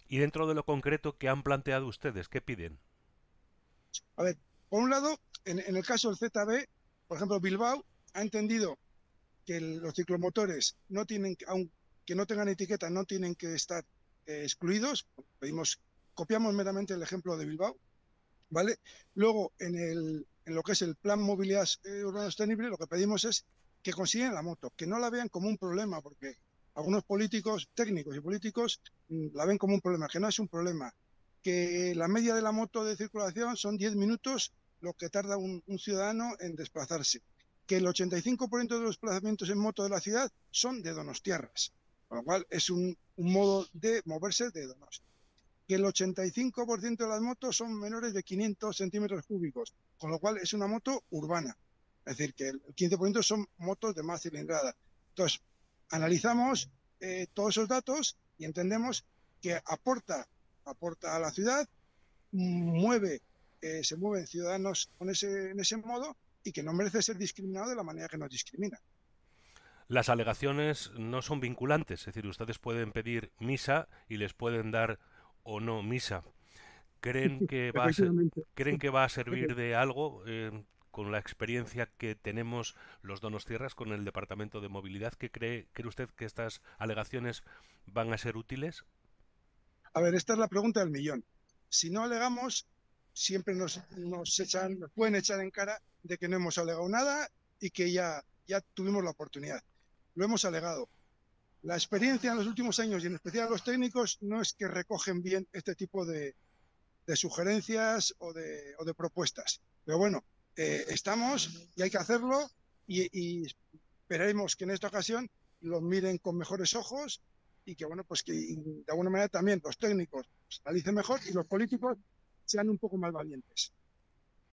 Y dentro de lo concreto que han planteado ustedes, ¿qué piden? A ver, por un lado, en el caso del ZB, por ejemplo, Bilbao ha entendido que los ciclomotores no tienen, aunque no tengan etiqueta, no tienen que estar excluidos. Pedimos, copiamos meramente el ejemplo de Bilbao, ¿vale? Luego, en lo que es el plan movilidad urbana sostenible, lo que pedimos es que consigan la moto, que no la vean como un problema, porque algunos políticos, técnicos y políticos, la ven como un problema, que no es un problema, que la media de la moto de circulación son 10 minutos lo que tarda un ciudadano en desplazarse, que el 85% de los desplazamientos en moto de la ciudad son de donostiarras, con lo cual es un modo de moverse de Donosti, que el 85% de las motos son menores de 500 centímetros cúbicos, con lo cual es una moto urbana. Es decir, que el 15% son motos de más cilindrada. Entonces, analizamos todos esos datos y entendemos que aporta a la ciudad, mueve, se mueven ciudadanos en ese modo y que no merece ser discriminado de la manera que nos discrimina. Las alegaciones no son vinculantes, es decir, ustedes pueden pedir misa y les pueden dar o no misa. ¿Creen que va a ser, Efectivamente. creen que va a servir de algo con la experiencia que tenemos los donostiarras con el Departamento de Movilidad? ¿Cree usted que estas alegaciones van a ser útiles? A ver, esta es la pregunta del millón. Si no alegamos, siempre nos pueden echar en cara de que no hemos alegado nada y que ya tuvimos la oportunidad. Lo hemos alegado. La experiencia en los últimos años y en especial los técnicos no es que recogen bien este tipo de sugerencias o de propuestas. Pero bueno, estamos y hay que hacerlo y esperemos que en esta ocasión lo miren con mejores ojos y que, bueno, pues que de alguna manera también los técnicos analicen mejor y los políticos sean un poco más valientes.